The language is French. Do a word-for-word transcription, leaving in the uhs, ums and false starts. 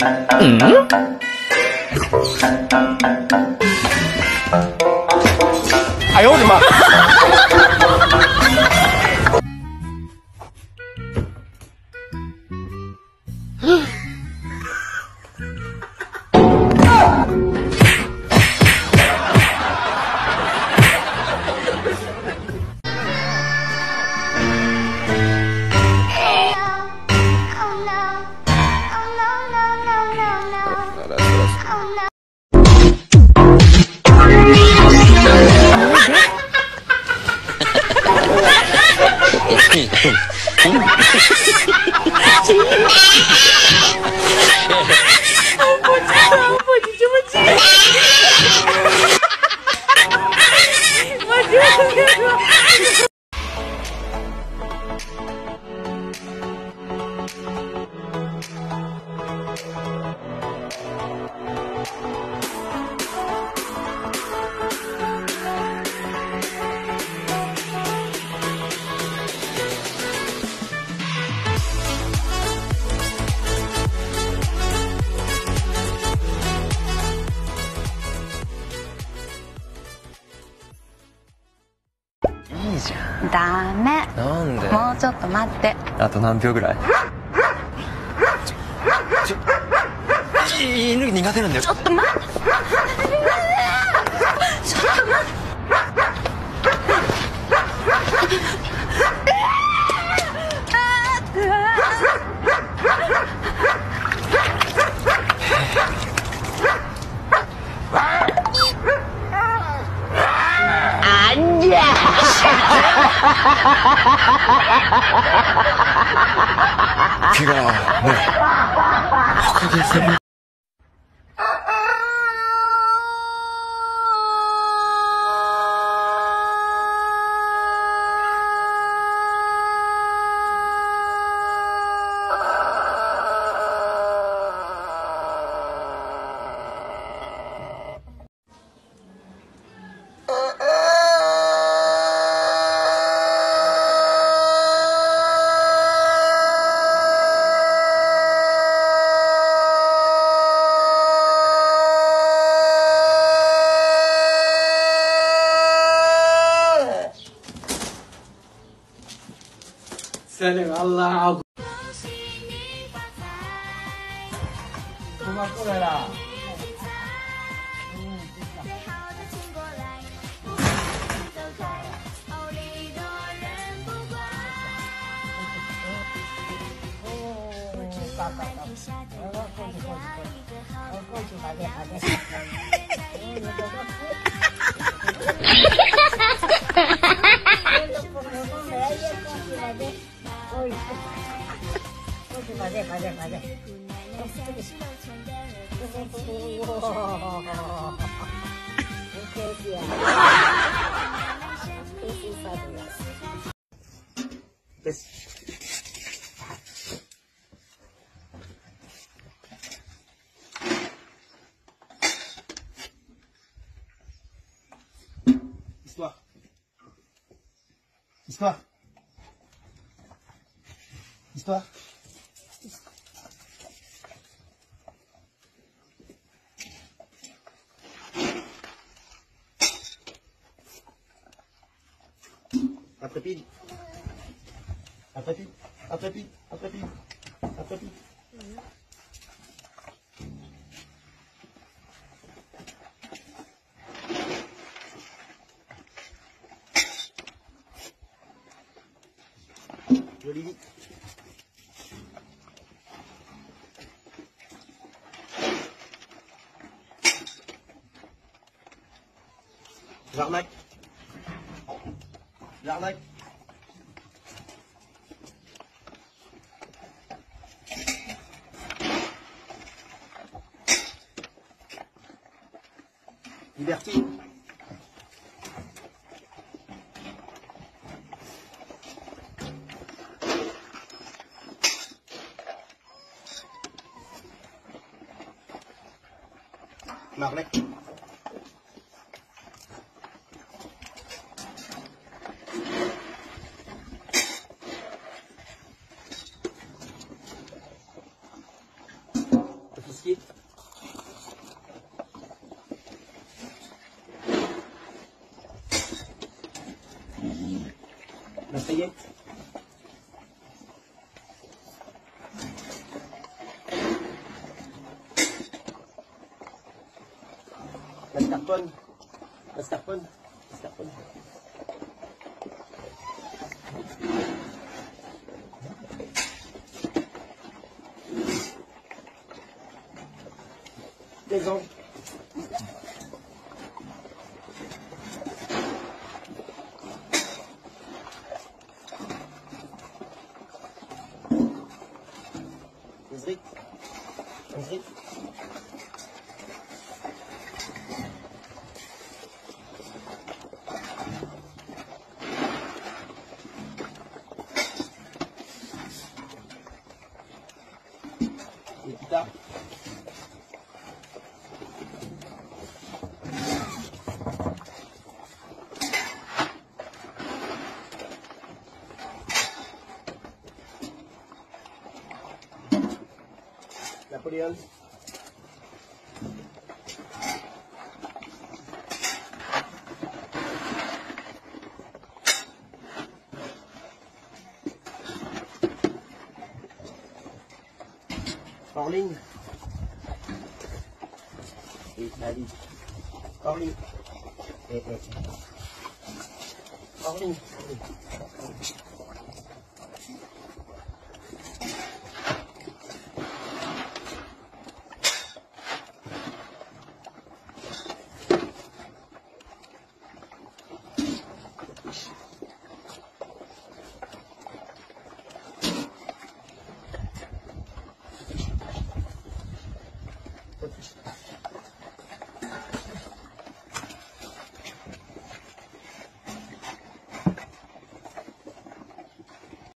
哎呦我的妈！ ダメ。 なんで？ もうちょっと待って。 あと何秒ぐらい？ちょ、ちょ、犬苦手なんだよ。 ちょっと待って。ちょっと待って。 毛がね、おかげさま。 Salim Allah aku. Rumah aku lah. Histoire. Histoire. Histoire. Attrape. Attrape. Attrape. Attrape. Attrape. Joli. L'arnaque. L'arnaque. Liberté. Marlec. Whisky. Masayet. Nastakpon. Nastakpon. Nastakpon. Maison. Zrik. Zrik. Kita. Napoleon. Pauling. Eh, tadi. Pauling. Eh, eh. Pauling. Pauling.